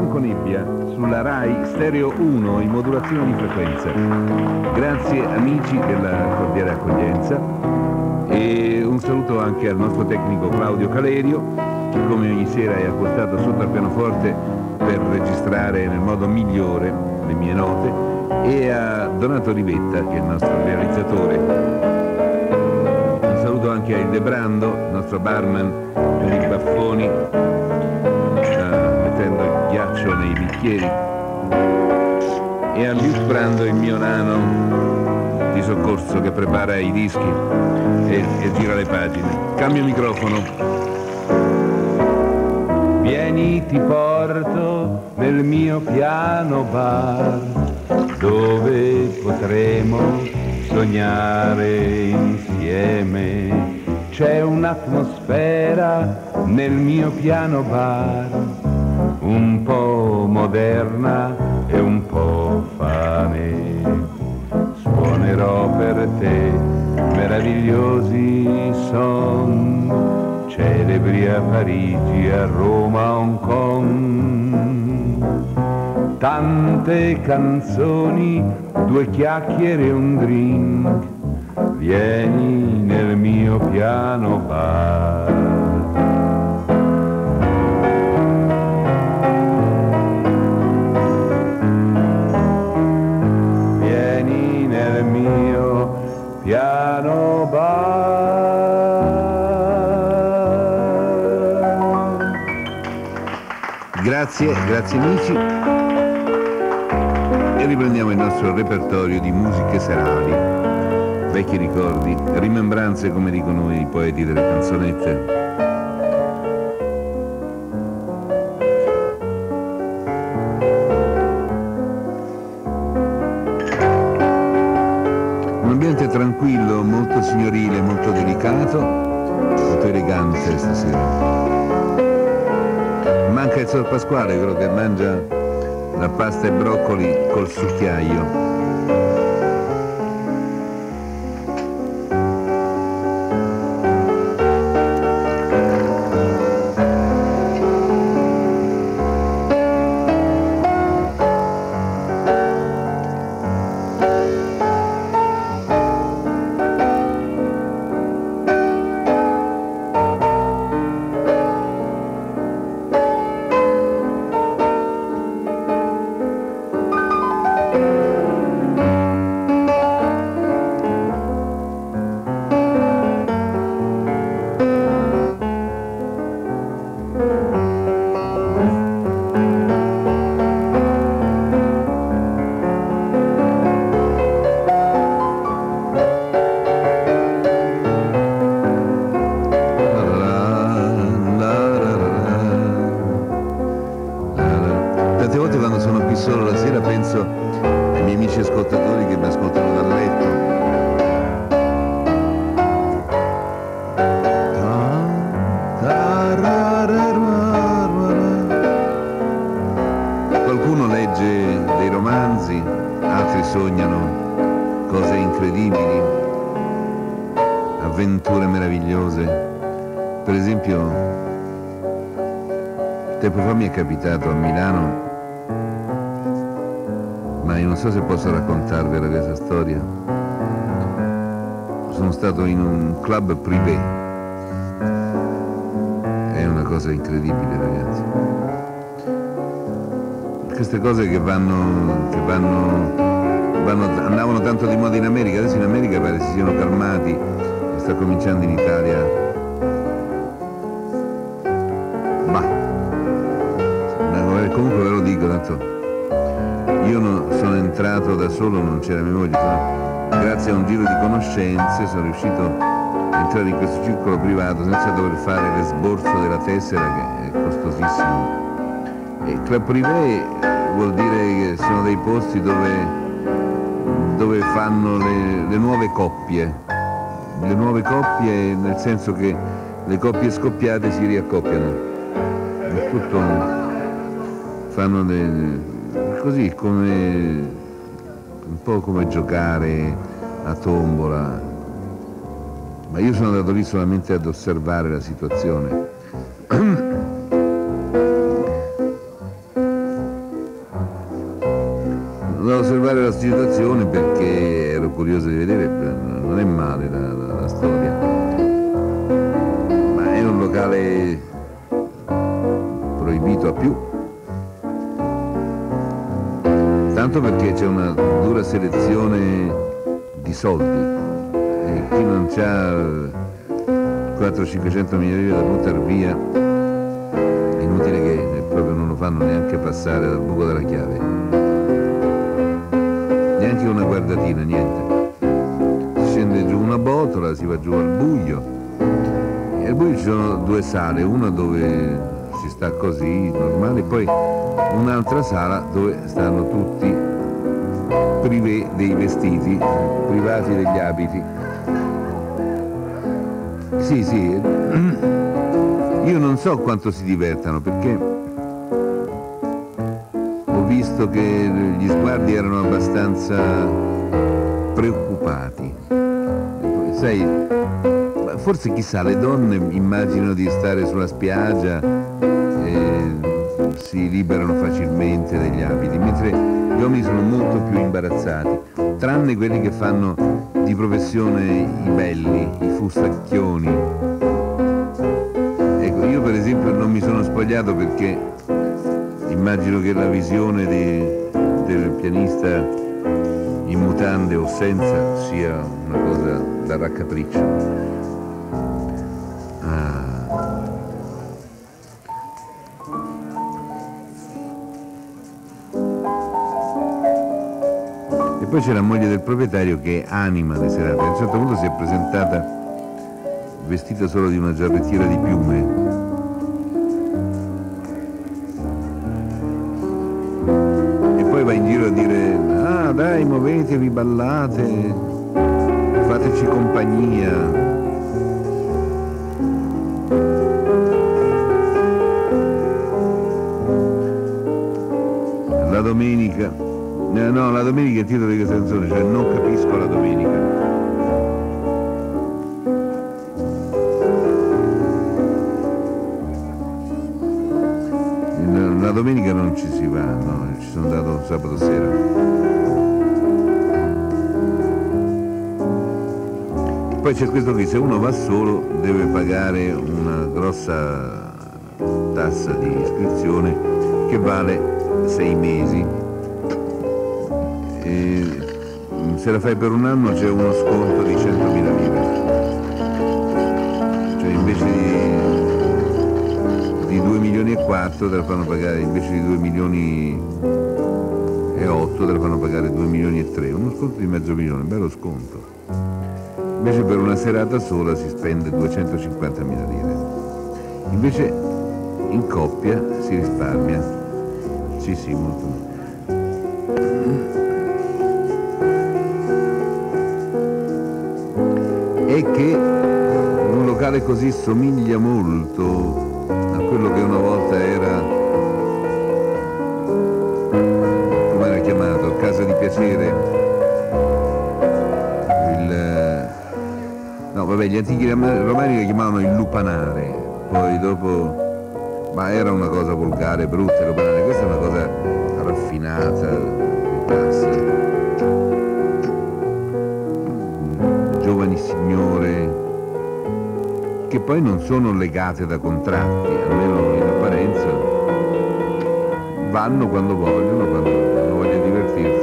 Bianconebbia sulla RAI Stereo 1 in modulazione di frequenza. Grazie amici della cordiale accoglienza e un saluto anche al nostro tecnico Claudio Calerio, che come ogni sera è accostato sotto al pianoforte per registrare nel modo migliore le mie note, e a Donato Rivetta, che è il nostro realizzatore. Un saluto anche a Ildebrando, il nostro barman per i baffoni, mettendo il ghiaccio nei bicchieri, e a Luke Brando, il mio nano di soccorso che prepara i dischi e gira le pagine. Cambio microfono. Vieni, ti porto nel mio piano bar, dove potremo sognare insieme. C'è un'atmosfera nel mio piano bar, un po' moderna e un po' fame. Suonerò per te meravigliosi son, celebri a Parigi, a Roma, a Hong Kong. Tante canzoni, 2 chiacchiere e un drink. Vieni nel mio piano bar. Vieni nel mio piano bar. Grazie amici. E riprendiamo il nostro repertorio di musiche serali, vecchi ricordi, rimembranze, come dicono i poeti delle canzonette. Un ambiente tranquillo, molto signorile, molto delicato, molto elegante stasera. Manca il Sor Pasquale, quello che mangia la pasta e broccoli col succhiaio. Tempo fa mi è capitato a Milano, ma io non so se posso raccontarvela questa storia. Sono stato in un club privé, è una cosa incredibile, ragazzi. Queste cose che andavano tanto di moda in America, adesso in America pare si siano calmati, sta cominciando in Italia. Comunque ve lo dico, tanto io sono entrato da solo, non c'era mia moglie, grazie a un giro di conoscenze sono riuscito a entrare in questo circolo privato senza dover fare l'esborso della tessera, che è costosissimo. E club privé vuol dire che sono dei posti dove fanno le nuove coppie, nel senso che le coppie scoppiate si riaccoppiano. È tutto. Fanno così, come un po' come giocare a tombola, ma io sono andato lì solamente ad osservare la situazione. osservare la situazione perché ero curioso di vedere, non è male la storia, ma è un locale proibito a più, tanto perché c'è una dura selezione di soldi e chi non ha 400-500 mila lire da buttare via è inutile che proprio non lo fanno neanche passare dal buco della chiave, neanche una guardatina, niente. Si scende giù una botola, si va giù al buio e al buio ci sono due sale, una dove si sta così normale, poi un'altra sala dove stanno tutti privé dei vestiti, privati degli abiti. Sì, sì, io non so quanto si divertano perché ho visto che gli sguardi erano abbastanza preoccupati. Sai, forse chissà, le donne immaginano di stare sulla spiaggia e si liberano facilmente degli abiti, mentre gli uomini sono molto più imbarazzati, tranne quelli che fanno di professione i belli, i fustacchioni. Ecco, io per esempio non mi sono spogliato perché immagino che la visione del pianista in mutande o senza sia una cosa da raccapriccio. E poi c'è la moglie del proprietario che anima le serate. A un certo punto si è presentata vestita solo di una giarrettiera di piume. E poi va in giro a dire: ah dai, muovetevi, ballate, fateci compagnia. La domenica, no, la domenica è il titolo di questa canzone, cioè non capisco la domenica. La domenica non ci si va, no, ci sono andato sabato sera. Poi c'è questo qui, se uno va solo deve pagare una grossa tassa di iscrizione che vale 6 mesi. E se la fai per un anno c'è uno sconto di 100.000 lire, cioè invece di 2 milioni e 4 te la fanno pagare, invece di 2 milioni e 8 te la fanno pagare 2 milioni e 3, uno sconto di mezzo milione, bello sconto. Invece per una serata sola si spende 250.000 lire, invece in coppia si risparmia, sì sì, molto. E che un locale così somiglia molto a quello che una volta era, come era chiamato, Casa di Piacere. No, vabbè, gli antichi romani lo chiamavano il lupanare, poi dopo, ma era una cosa volgare, brutta il lupanare, questa è una cosa raffinata, di classe. Giovani signore che poi non sono legate da contratti, almeno in apparenza, vanno quando vogliono, quando hanno voglia di divertirsi.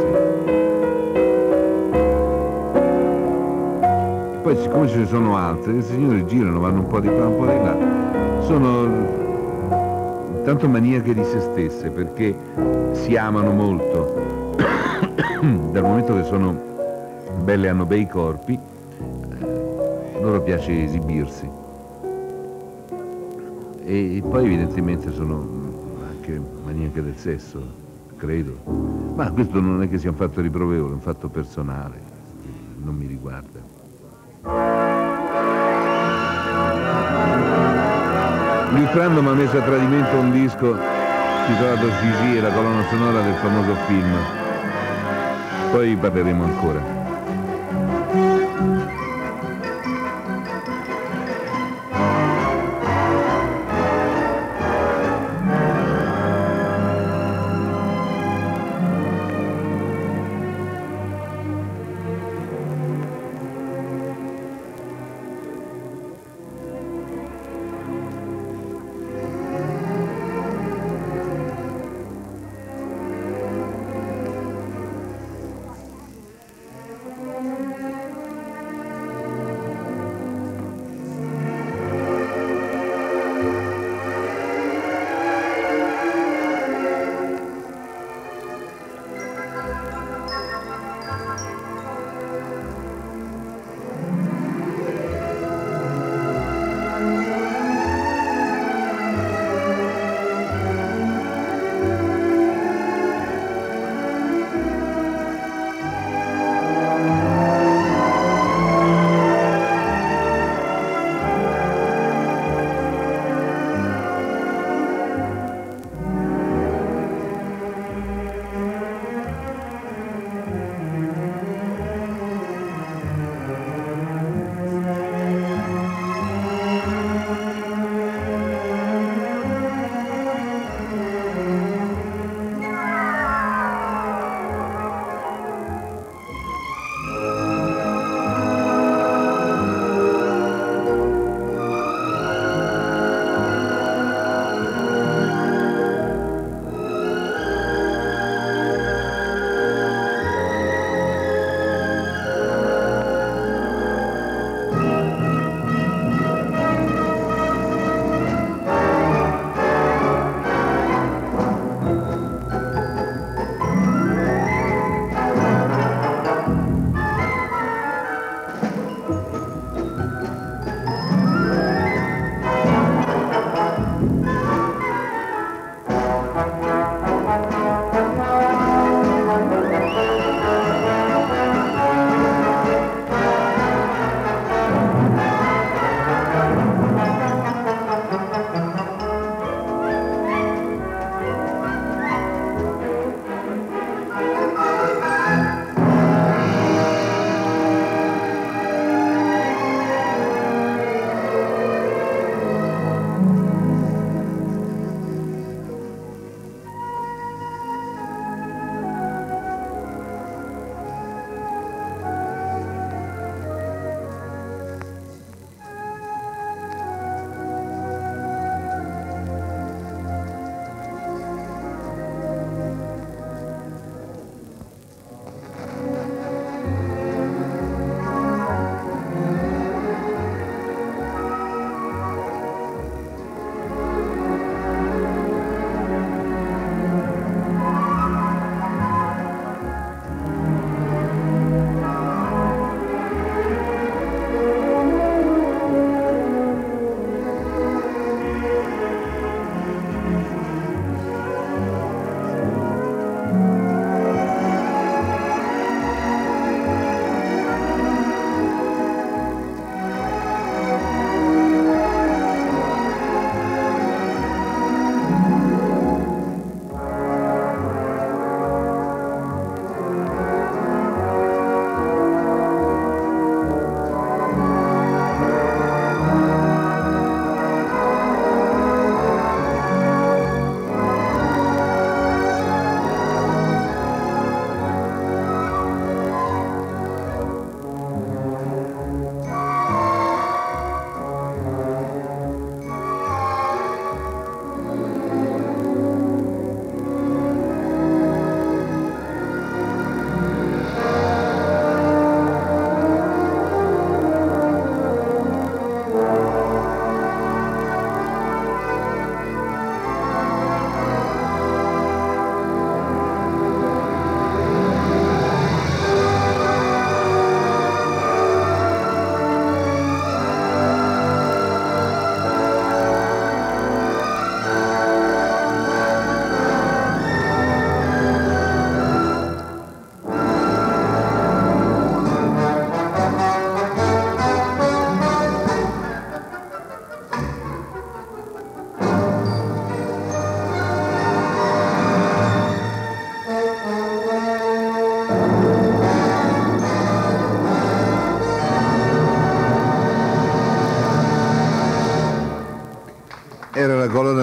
E poi siccome ce ne sono altre, questi signori girano, vanno un po' di qua, un po' di là, sono tanto maniache di se stesse perché si amano molto, dal momento che sono belle, hanno bei corpi, loro piace esibirsi e poi evidentemente sono anche maniache del sesso, credo, ma questo non è che sia un fatto riprovevole, è un fatto personale, non mi riguarda. Il Frando mi ha messo a tradimento un disco titolato Gigi e la colonna sonora del famoso film, poi parleremo ancora.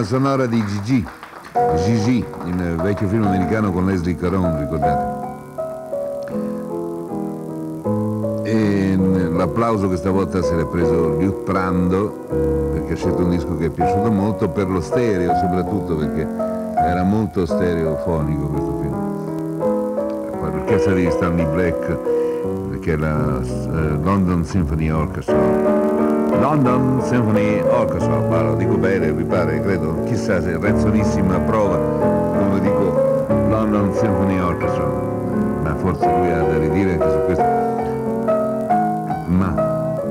sonora di Gigi, il vecchio film americano con Leslie Caron, ricordate? E l'applauso questa volta se l'è preso Liut Prando, perché ha scelto un disco che è piaciuto molto, per lo stereo soprattutto, perché era molto stereofonico questo film. L'orchestra di Stanley Black, che è la London Symphony Orchestra. London Symphony Orchestra, ma lo dico bene, mi pare, credo, chissà se Renzonissima prova, come dico London Symphony Orchestra, ma forse lui ha da ridire anche su questo. Ma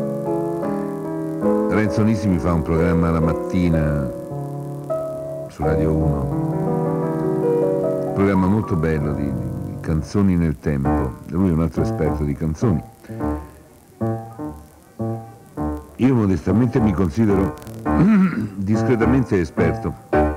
Renzonissimi fa un programma la mattina su Radio 1, un programma molto bello di canzoni nel tempo. Lui è un altro esperto di canzoni. Io modestamente mi considero discretamente esperto.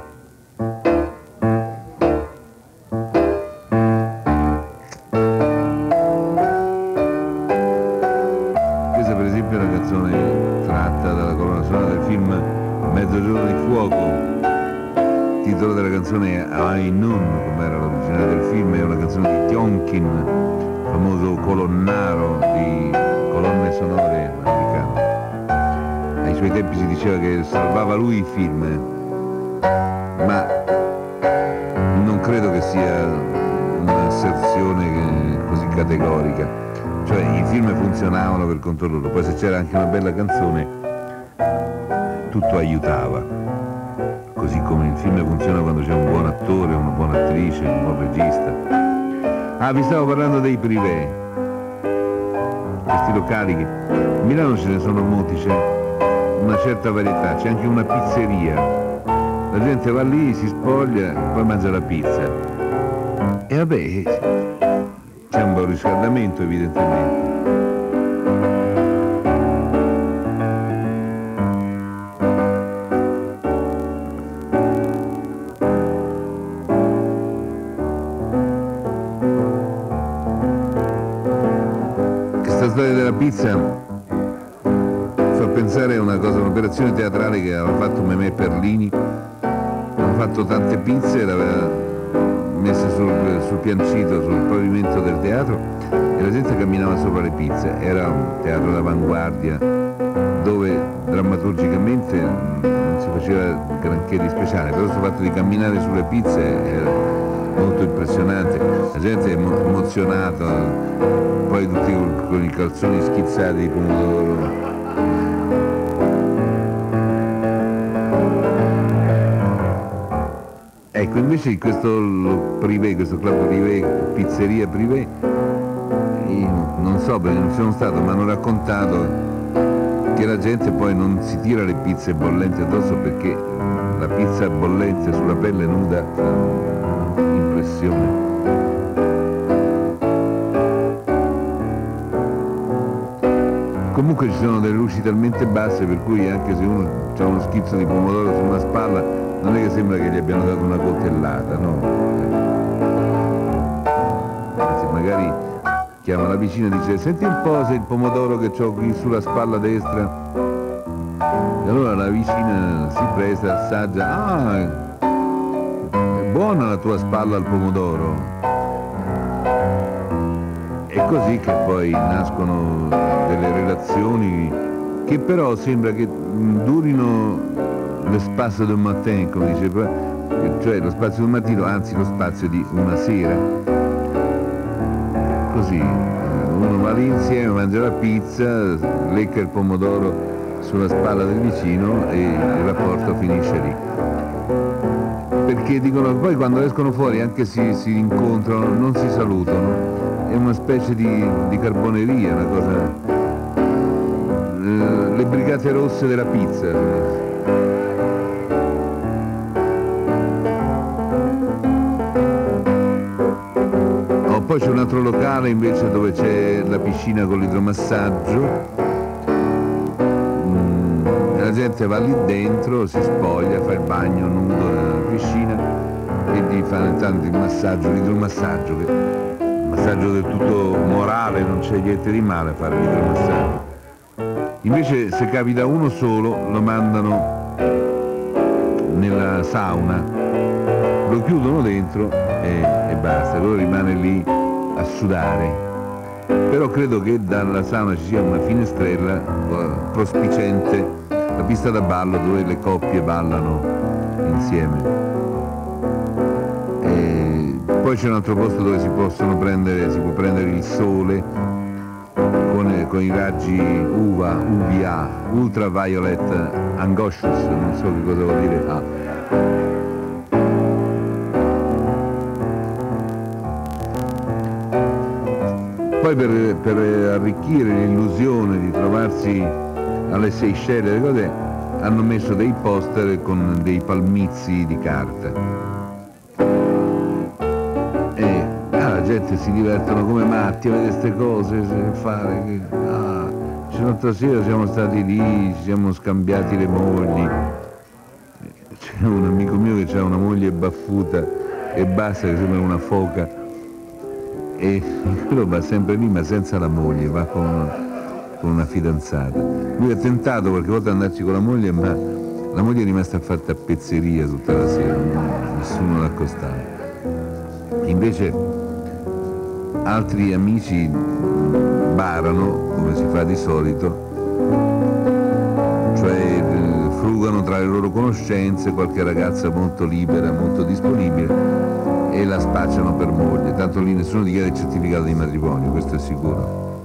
Questa per esempio è una canzone tratta dalla colonna sonora del film Mezzogiorno di fuoco. Il titolo della canzone è I Noon, come era l'originale del film, è una canzone di Tionkin, famoso colonnaro di colonne sonore americano. Ai suoi tempi si diceva che salvava lui i film, ma non credo che sia un'asserzione così categorica. Cioè i film funzionavano per conto loro, poi se c'era anche una bella canzone tutto aiutava. Così come il film funziona quando c'è un buon attore, una buona attrice, un buon regista. Ah, vi stavo parlando dei privé, questi locali che a Milano ce ne sono molti, c'è una certa varietà, c'è anche una pizzeria, la gente va lì, si spoglia e poi mangia la pizza. E vabbè, c'è un buon riscaldamento evidentemente. Questa storia della pizza fa pensare a una cosa, un'operazione teatrale che aveva fatto Memè Perlini. Aveva fatto tante pizze, le aveva messe sul piancito, sul pavimento del teatro, e la gente camminava sopra le pizze. Era un teatro d'avanguardia dove drammaturgicamente non si faceva granché di speciale, però questo fatto di camminare sulle pizze era molto impressionante. La gente è emozionata, poi tutti con i calzoni schizzati di pomodoro. Ecco, invece in questo privé, questo club privé, pizzeria privé, io non so perché non ci sono stato, ma hanno raccontato che la gente poi non si tira le pizze bollenti addosso perché la pizza bollente sulla pelle nuda fa impressione. Comunque ci sono delle luci talmente basse per cui anche se uno ha uno schizzo di pomodoro su una spalla non è che sembra che gli abbiano dato una coltellata, no? Anzi, magari chiama la vicina e dice: senti un po' se il pomodoro che ho qui sulla spalla destra. E allora la vicina si presta, assaggia: ah, è buona la tua spalla al pomodoro. È così che poi nascono delle relazioni che però sembra che durino l'espace d'un matin, come dice, cioè lo spazio di un mattino, anzi lo spazio di una sera. Così uno va lì insieme, mangia la pizza, lecca il pomodoro sulla spalla del vicino e il rapporto finisce lì. Perché dicono poi quando escono fuori anche si incontrano, non si salutano, è una specie di carboneria, una cosa. Le brigate rosse della pizza. Poi c'è un altro locale invece dove c'è la piscina con l'idromassaggio, la gente va lì dentro, si spoglia, fa il bagno nudo nella piscina e gli fanno intanto il massaggio, l'idromassaggio, che è un massaggio del tutto morale, non c'è niente di male a fare l'idromassaggio. Invece se capita uno solo lo mandano nella sauna, lo chiudono dentro e basta, quello rimane lì a sudare. Però credo che dalla sauna ci sia una finestrella prospiciente la pista da ballo dove le coppie ballano insieme. E poi c'è un altro posto dove si può prendere il sole con i raggi UVA, Ultraviolet Angoscious, non so che cosa vuol dire. Poi per arricchire l'illusione di trovarsi alle Seychelles, le cose, hanno messo dei poster con dei palmizi di carta. E la gente si divertono come matti a vedere queste cose, l'altra sera siamo stati lì, ci siamo scambiati le mogli. C'è un amico mio che ha una moglie baffuta e basta, che sembra una foca. E quello va sempre lì ma senza la moglie, va con una fidanzata. Lui ha tentato qualche volta di andarci con la moglie, ma la moglie è rimasta fatta a pezzeria tutta la sera, nessuno l'ha accostato. Invece altri amici barano, come si fa di solito, cioè frugano tra le loro conoscenze qualche ragazza molto libera, molto disponibile, e la spacciano per moglie, tanto lì nessuno dichiara il certificato di matrimonio, questo è sicuro.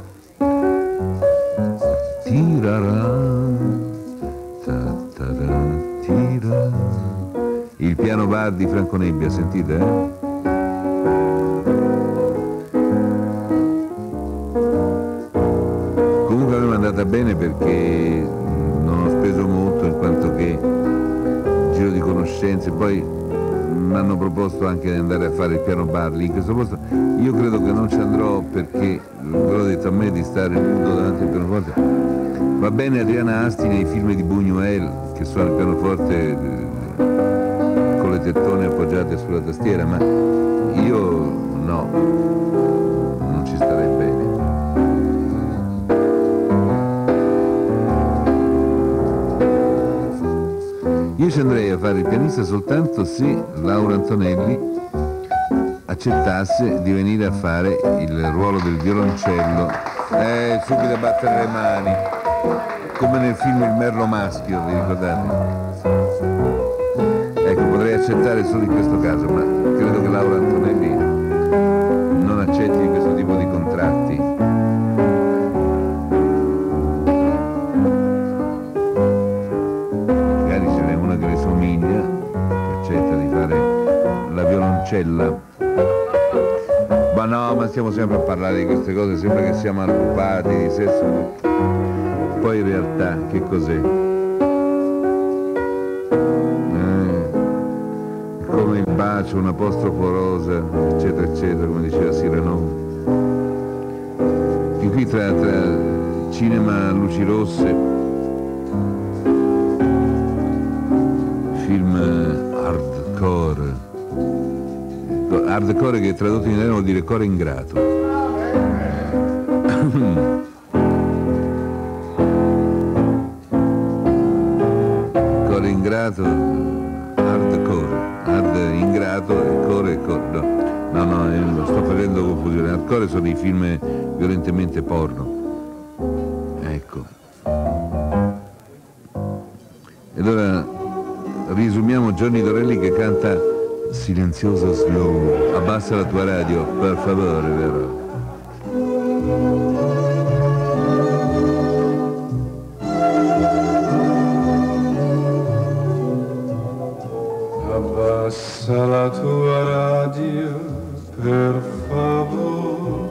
Tirarà, tira. Il piano bar di Franco Nebbia, sentite? Comunque a me mi è andata bene perché non ho speso molto, in quanto che giro di conoscenze, poi mi hanno proposto anche di andare a fare il piano bar lì in questo posto. Io credo che non ci andrò perché, l'ho detto, a me di stare nudo davanti al pianoforte. Va bene Adriana Asti nei film di Buñuel che suona il pianoforte con le tettone appoggiate sulla tastiera, ma io no, non ci starei bene. Io ci andrei a fare il pianista soltanto se Laura Antonelli accettasse di venire a fare il ruolo del violoncello. Subito a battere le mani, come nel film Il merlo maschio, vi ricordate? Ecco, potrei accettare solo in questo caso, ma credo che Laura Antonelli non accetti questo tipo di contratti. Ma no, ma stiamo sempre a parlare di queste cose, sembra che siamo occupati di sesso. Poi in realtà che cos'è? Come il bacio, un apostrofo rosa, eccetera eccetera, come diceva Cyrano. E qui tra cinema a luci rosse, film hardcore. Hardcore, che tradotto in italiano vuol dire core ingrato. Core ingrato, hardcore, hard ingrato e core. No, lo sto facendo confusione. Hardcore sono i film violentemente porno. Ecco. E allora risumiamo Johnny Dorelli che canta Silenzioso slow, abbassa la tua radio, per favore, vero? Abbassa la tua radio, per favore.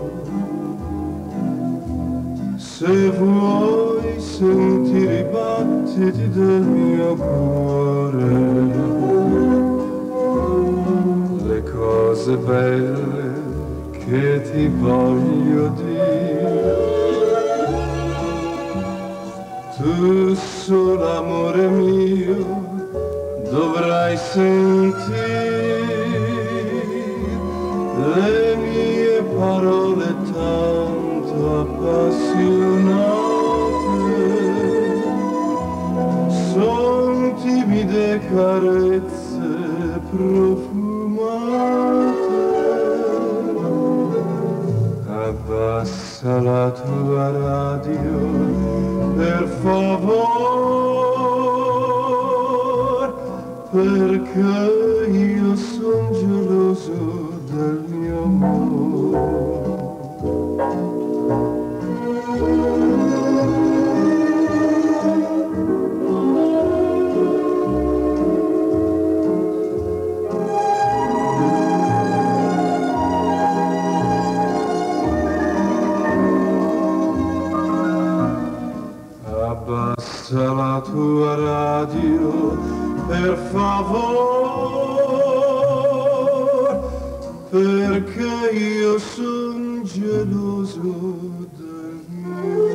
Se vuoi sentire i battiti del mio cuore, cose belle che ti voglio dire, tu solo amore mio dovrai sentire le mie parole tanto appassionate, son timide carezze Abbassa la tua radio, per favore, perché io sono geloso del mio amore. Abbassa la tua radio, per favore, perché io sono geloso del mio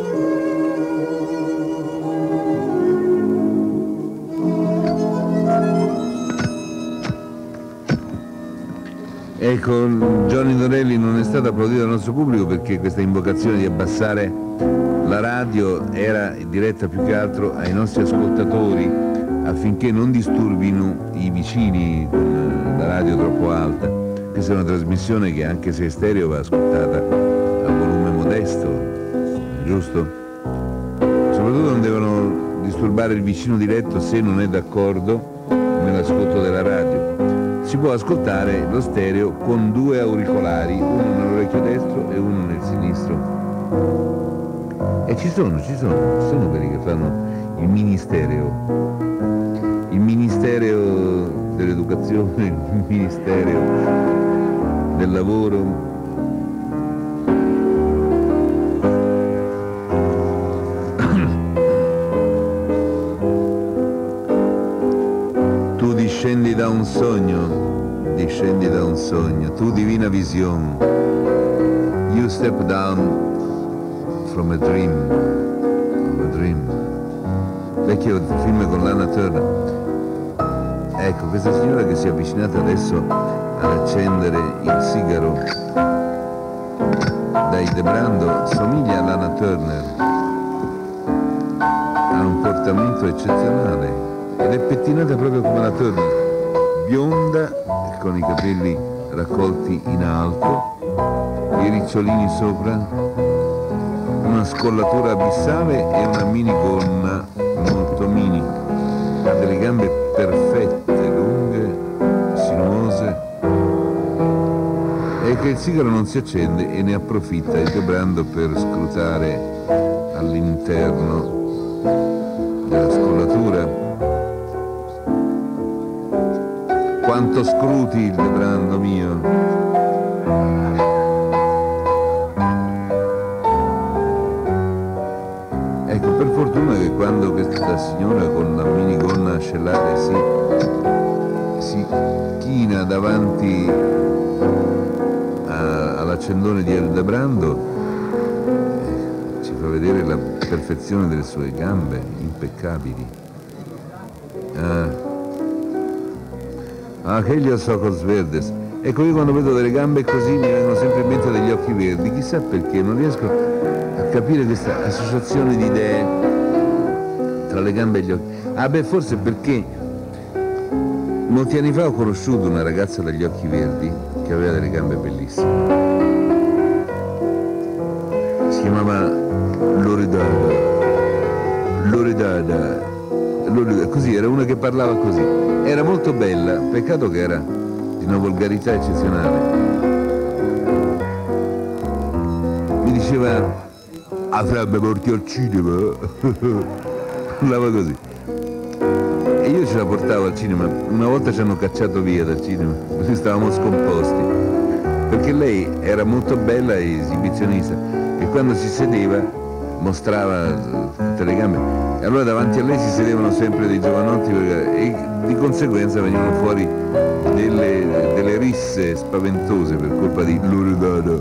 Ecco, Johnny Dorelli non è stato applaudito dal nostro pubblico perché questa invocazione di abbassare la radio era diretta più che altro ai nostri ascoltatori affinché non disturbino i vicini con la radio troppo alta. Questa è una trasmissione che anche se è stereo va ascoltata a volume modesto, giusto? Soprattutto non devono disturbare il vicino diretto se non è d'accordo nell'ascolto della radio. Si può ascoltare lo stereo con due auricolari, uno nell'orecchio destro e uno nel sinistro. E ci sono quelli che fanno il Ministero dell'Educazione, il Ministero del Lavoro. Tu discendi da un sogno, tu divina visione. You step down from a dream. Vecchio film con Lana Turner. Ecco, questa signora che si è avvicinata adesso ad accendere il sigaro dai De Brando somiglia a Lana Turner. Ha un portamento eccezionale ed è pettinata proprio come la Turner, bionda con i capelli raccolti in alto, i ricciolini sopra, una scollatura abissale e una minigonna molto mini. Ha delle gambe perfette, lunghe, sinuose. E che il sigaro non si accende e ne approfitta il De Brando per scrutare all'interno della scollatura. Quanto scruti il De Brando mio! Ecco, per fortuna che quando questa signora con la minigonna ascellare si china davanti all'accendone di El De Brando, ci fa vedere la perfezione delle sue gambe, impeccabili. Che gli ojos verdes. Ecco, io quando vedo delle gambe così mi vengono sempre in mente degli occhi verdi, chissà perché, non riesco a capire questa associazione di idee tra le gambe e gli occhi. Forse perché molti anni fa ho conosciuto una ragazza dagli occhi verdi che aveva delle gambe bellissime. Si chiamava Loredana, così, era una che parlava così. Era molto bella, peccato che era di una volgarità eccezionale. Mi diceva, avrebbe porti al cinema, parlava così. E io ce la portavo al cinema, una volta ci hanno cacciato via dal cinema, così stavamo scomposti, perché lei era molto bella e esibizionista, e quando si sedeva mostrava tutte le gambe. E allora davanti a lei si sedevano sempre dei giovanotti e di conseguenza venivano fuori delle risse spaventose per colpa di Loredana.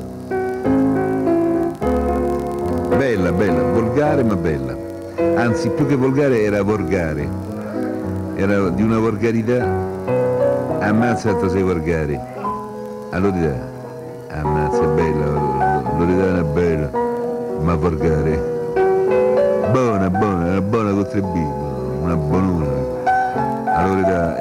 Bella, volgare ma bella. Anzi, più che volgare era volgare. Era di una volgarità. Ammazza quanto sei volgare. Allora, ammazza, è bella, Loredana è bella, ma volgare. Buona con 3 B, una buonuna. Allora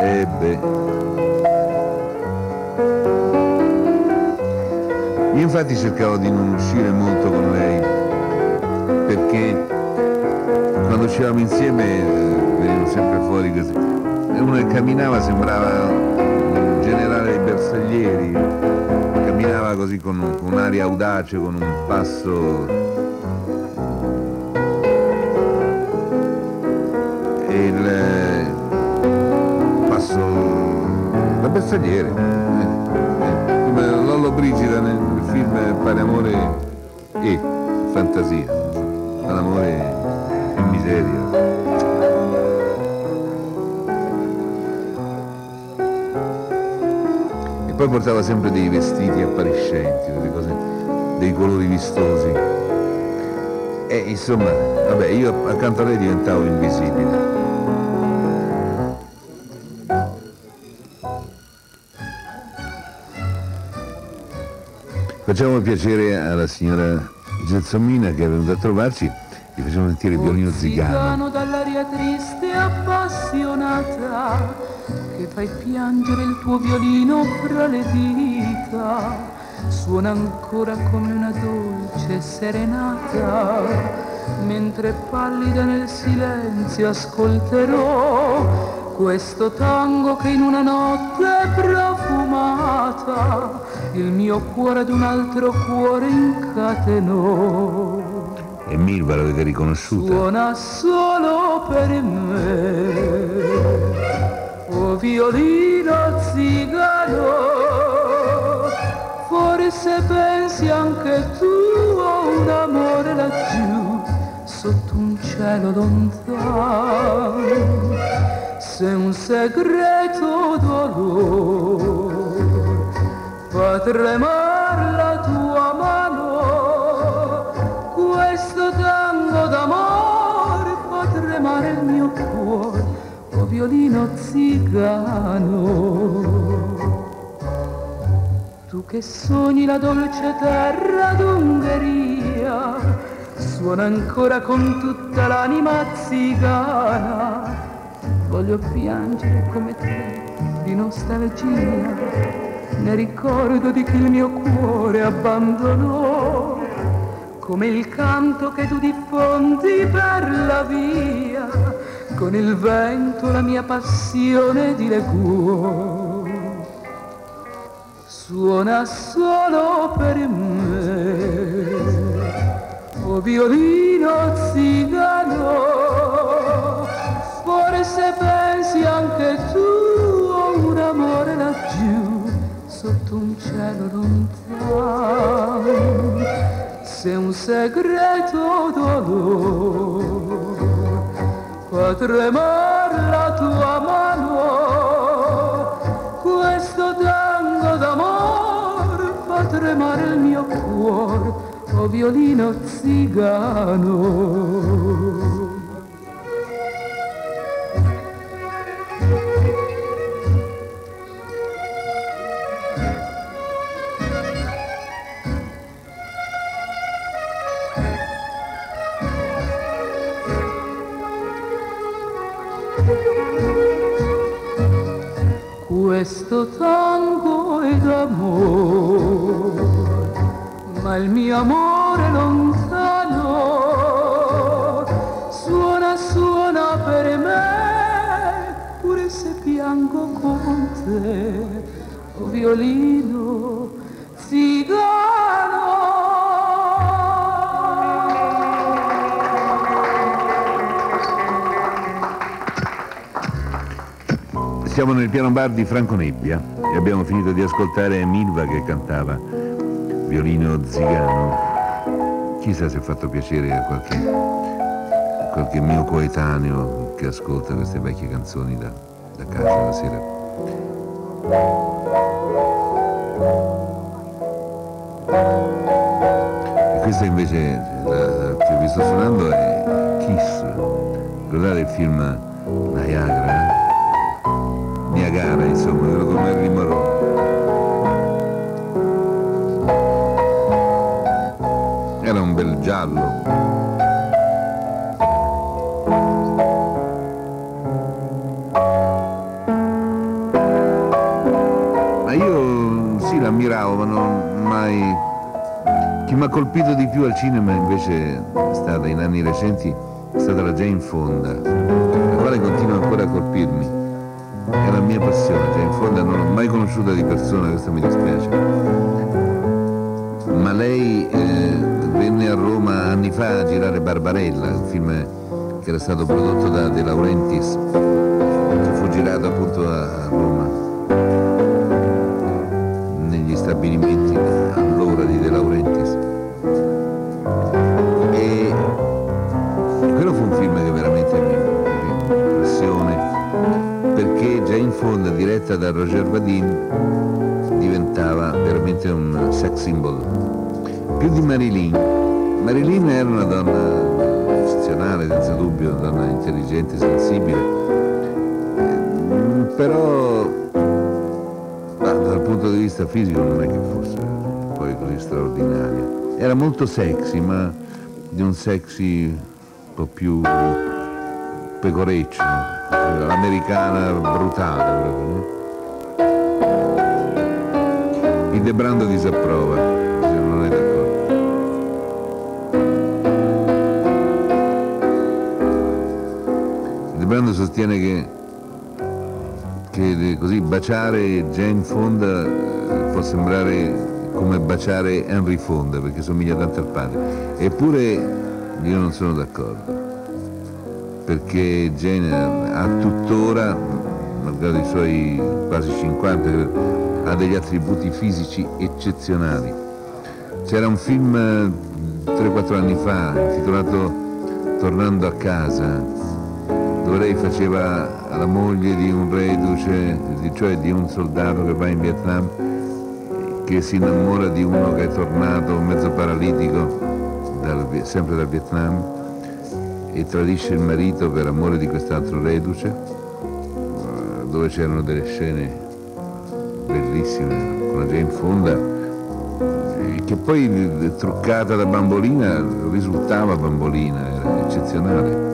Io infatti cercavo di non uscire molto con lei, perché quando uscivamo insieme venivo sempre fuori così. E uno che camminava sembrava un generale dei bersaglieri, camminava così con un'aria audace, con un passo e il passo da bersagliere, come Lollo Brigida nel film Pane, amore e fantasia, l'amore e miseria. E poi portava sempre dei vestiti appariscenti, delle cose, dei colori vistosi. E insomma, vabbè, io accanto a lei diventavo invisibile. Facciamo piacere alla signora Gelsomina che è venuta a trovarci, gli facciamo sentire il violino zigano. Dall'aria triste e appassionata che fai piangere il tuo violino fra le dita, suona ancora come una dolce serenata, mentre pallida nel silenzio ascolterò questo tango che in una notte profumata il mio cuore ad un altro cuore incatenò. E Milva l'avete riconosciuta? Suona solo per me, oh violino zigano, forse pensi anche tu a un amore laggiù, sotto un cielo lontano. Se un segreto dolore fa tremare la tua mano, questo tango d'amore fa tremare il mio cuore, oh violino zigano. Tu che sogni la dolce terra d'Ungheria, suona ancora con tutta l'anima zigana. Voglio piangere come te di nostalgia, ne ricordo di chi il mio cuore abbandonò, come il canto che tu diffondi per la via, con il vento la mia passione dileguò. Suona solo per me, oh violino zigano, forse pensi anche tu a un amore laggiù, sotto un cielo lontano. Se un segreto dolore fa tremare la tua mano, questo tango d'amore fa tremare il mio cuore, oh violino zigano. Questo tango è d'amore, ma il mio amore lontano suona, suona per me, pure se piango con te, oh violino zigano. Siamo nel piano bar di Franco Nebbia e abbiamo finito di ascoltare Milva che cantava Violino zigano. Chissà se ha fatto piacere a qualche mio coetaneo che ascolta queste vecchie canzoni da casa la sera. E questa invece che vi sto suonando è Kiss. Ricordate il film Niagara? Niagara, insomma, quello con Marilyn Monroe. Era un bel giallo. Ma io sì, l'ammiravo, ma non mai Chi mi ha colpito di più al cinema invece è stata, in anni recenti, è stata la Jane Fonda, la quale continua ancora a colpirmi. È la mia passione. Jane Fonda non l'ho mai conosciuta di persona, questo mi dispiace. Ma lei venne a Roma anni fa a girare Barbarella, un film che era stato prodotto da De Laurentiis, che fu girato appunto a Roma, negli stabilimenti allora di De Laurentiis. E quello fu un film che veramente mi fece impressione, perché Jane Fonda, diretta da Roger Vadim, diventava veramente un sex symbol. Più di Marilyn. Marilyn era una donna eccezionale, senza dubbio, una donna intelligente, sensibile, però dal punto di vista fisico non è che fosse poi così straordinaria. Era molto sexy, ma di un sexy un po' più pecoreccio, l'americana brutale proprio, no? Il De Brando disapprova, se non è d'accordo. Il De Brando sostiene che così baciare Jane Fonda può sembrare come baciare Henry Fonda, perché somiglia tanto al padre. Eppure io non sono d'accordo, perché Jane ha tuttora, malgrado i suoi quasi 50, ha degli attributi fisici eccezionali. C'era un film 3-4 anni fa intitolato Tornando a casa, dove lei faceva la moglie di un reduce, cioè di un soldato che va in Vietnam, che si innamora di uno che è tornato mezzo paralitico sempre dal Vietnam, e tradisce il marito per amore di quest'altro reduce, dove c'erano delle scene bellissime con la Jane Fonda, che poi truccata da bambolina risultava bambolina, era eccezionale.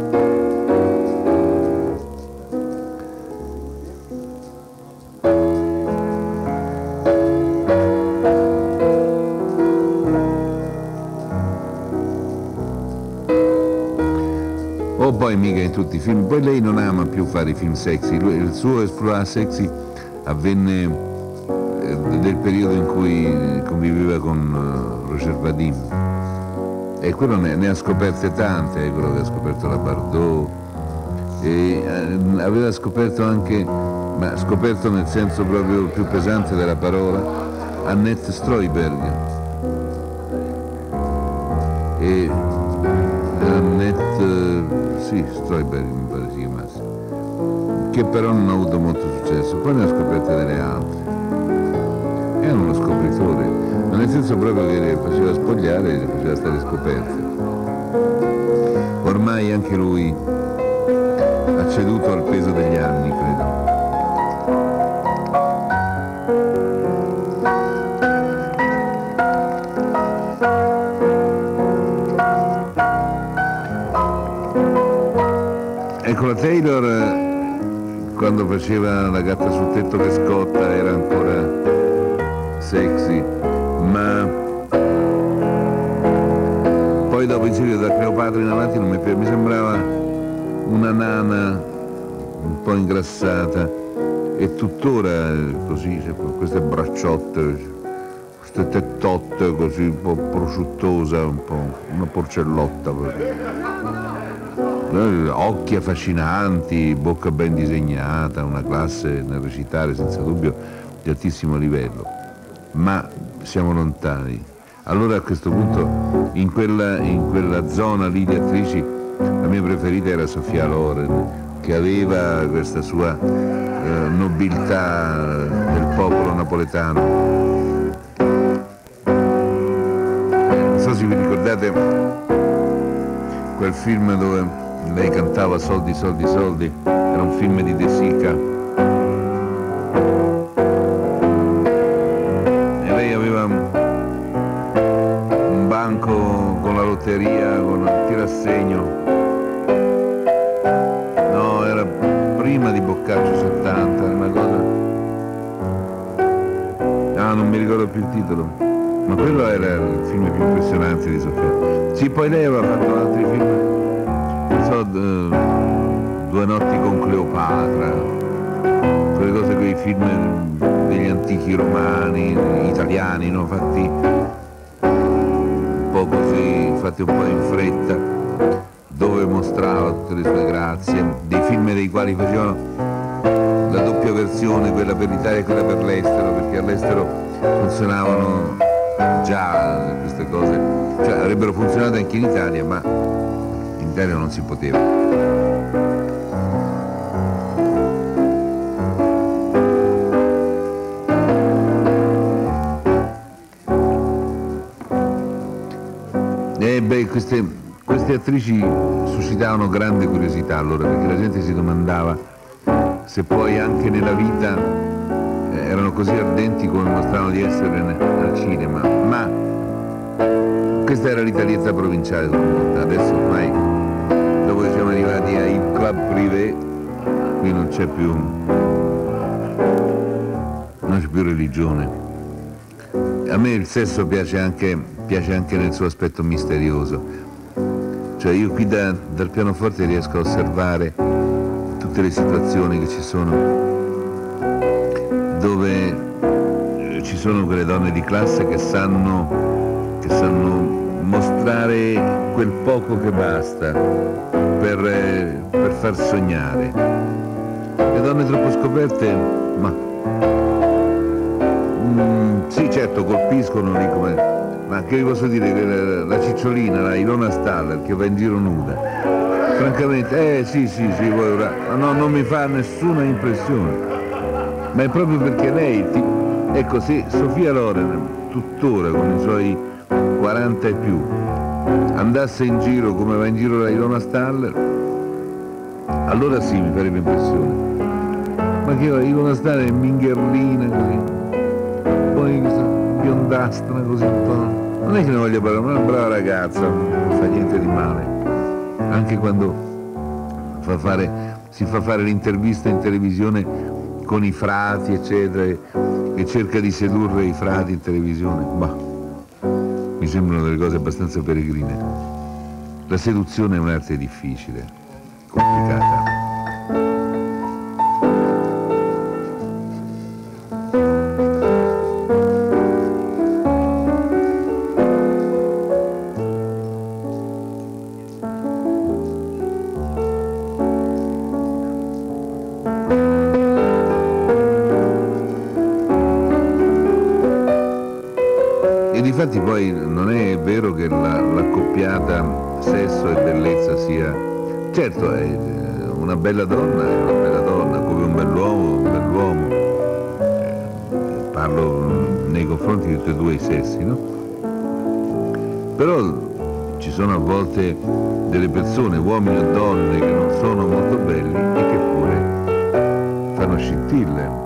Poi mica in tutti i film, poi lei non ama più fare i film sexy, il suo esplorare sexy avvenne nel periodo in cui conviveva con Roger Vadim, e quello ne ha scoperte tante, è quello che ha scoperto la Bardot, e aveva scoperto anche, ma scoperto nel senso proprio più pesante della parola, Annette Streuberg. E Annette, sì, Streuberg mi pare si chiamasse, che però non ha avuto molto successo. Poi ne ha scoperte delle altre. Era uno scopritore, ma nel senso proprio che le faceva spogliare e le faceva stare scoperte. Ormai anche lui ha ceduto al peso degli anni, credo. Ecco, la Taylor, quando faceva La gatta sul tetto che scotta, era ancora sexy, ma poi dopo in seguito da Cleopatra in avanti non mi sembrava una nana un po' ingrassata, e tuttora così, con queste bracciotte, queste tettotte così un po' prosciuttosa, un po' una porcellotta proprio. Occhi affascinanti, bocca ben disegnata, una classe nel recitare senza dubbio di altissimo livello, ma siamo lontani. Allora a questo punto in quella zona lì di attrici la mia preferita era Sophia Loren, che aveva questa sua nobiltà del popolo napoletano. Non so se vi ricordate quel film dove lei cantava Soldi, soldi, soldi, era un film di De Sica, e lei aveva un banco con la lotteria, con il tirassegno, no, era prima di Boccaccio 70, una cosa, non mi ricordo più il titolo, Ma quello era il film più impressionante di Sofia. Sì, poi lei aveva fatto altri film, non so, Due notti con Cleopatra, quelle cose, quei film degli antichi romani, italiani, no? Fatti un po' così, fatti un po' in fretta, dove mostrava tutte le sue grazie, dei film dei quali facevano la doppia versione, quella per l'Italia e quella per l'estero, perché all'estero funzionavano già queste cose, cioè avrebbero funzionato anche in Italia, ma in Italia non si poteva. Queste attrici suscitavano grande curiosità allora, perché la gente si domandava se poi anche nella vita erano così ardenti come mostravano di essere al cinema, ma questa era l'italiezza provinciale una volta. Adesso ormai, dopo che siamo arrivati ai club privé, qui non c'è più religione. A me il sesso piace anche nel suo aspetto misterioso. Cioè io qui dal pianoforte riesco a osservare tutte le situazioni che ci sono, dove ci sono quelle donne di classe che sanno mostrare quel poco che basta per far sognare. Le donne troppo scoperte, ma sì, certo, colpiscono lì come... Ma che vi posso dire, la cicciolina, la Ilona Staller, che va in giro nuda, francamente, sì, voi ora, no, non mi fa nessuna impressione, ma è proprio perché lei, ecco, se Sofia Loren, tuttora con i suoi 40 e più, andasse in giro come va in giro la Ilona Staller, allora sì, mi farebbe impressione. Ma che Ilona Staller è mingherlina così, poi biondastra così un po'. Non è che ne voglia parlare, ma è una brava ragazza, non fa niente di male. Anche quando si fa fare l'intervista in televisione con i frati, eccetera, e cerca di sedurre i frati in televisione, mi sembrano delle cose abbastanza peregrine. La seduzione è un'arte difficile, complicata. Infatti poi non è vero che l'accoppiata sesso e bellezza sia... Certo, è una bella donna, come un bell'uomo, parlo nei confronti di tutti e due i sessi, no? Però ci sono a volte delle persone, uomini o donne, che non sono molto belli e che pure fanno scintille.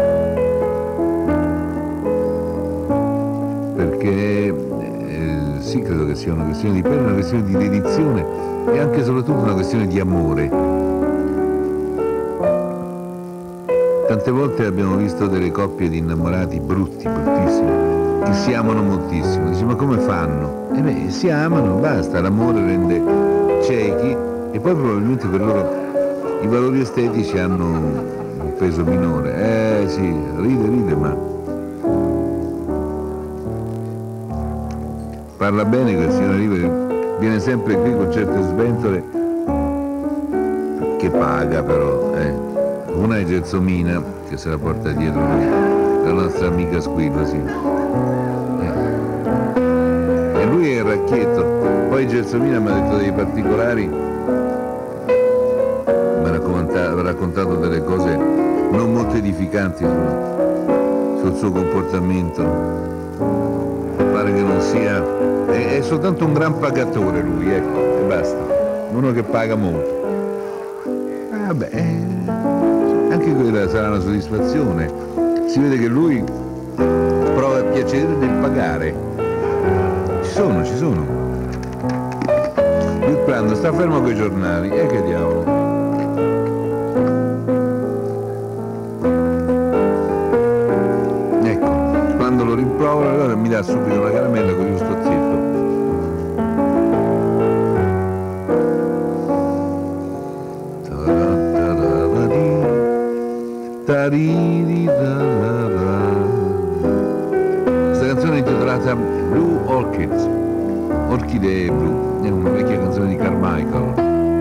Perché sì, credo che sia una questione di pelle, una questione di dedizione e anche e soprattutto una questione di amore. Tante volte abbiamo visto delle coppie di innamorati bruttissimi, che si amano moltissimo. Dici, ma come fanno? Si amano, basta, l'amore rende ciechi e poi probabilmente per loro i valori estetici hanno un peso minore. Sì, ride, ma... Parla bene quel signor Riva, viene sempre qui con certe sventole che paga però. Una è Gelsomina, che se la porta dietro lui, la nostra amica Squillo, sì. E lui è il Racchietto. Poi Gelsomina mi ha detto dei particolari, mi ha raccontato delle cose non molto edificanti sul suo comportamento. Pare che non sia... È soltanto un gran pagatore lui, ecco, e basta. Uno che paga molto. Anche quella sarà una soddisfazione. Si vede che lui prova il piacere nel pagare. Ci sono. Lui quando sta fermo coi giornali, che diavolo. Ecco, quando lo rimprovera, allora mi dà dà subito la caramella con giusto zitto. Questa canzone è intitolata Blue Orchids, orchidee blu, è una vecchia canzone di Carmichael.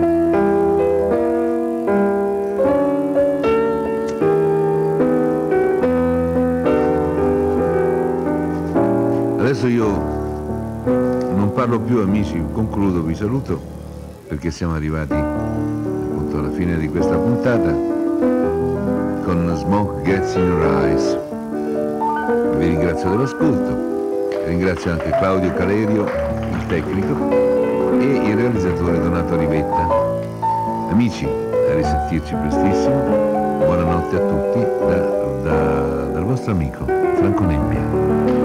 Adesso io non parlo più, amici, concludo, vi saluto perché siamo arrivati appunto alla fine di questa puntata con Smoke Gets in Your Eyes. Vi ringrazio dell'ascolto, ringrazio anche Claudio Calerio, il tecnico, e il realizzatore Donato Rivetta. Amici, a risentirci prestissimo, buonanotte a tutti dal vostro amico Franco Nebbia.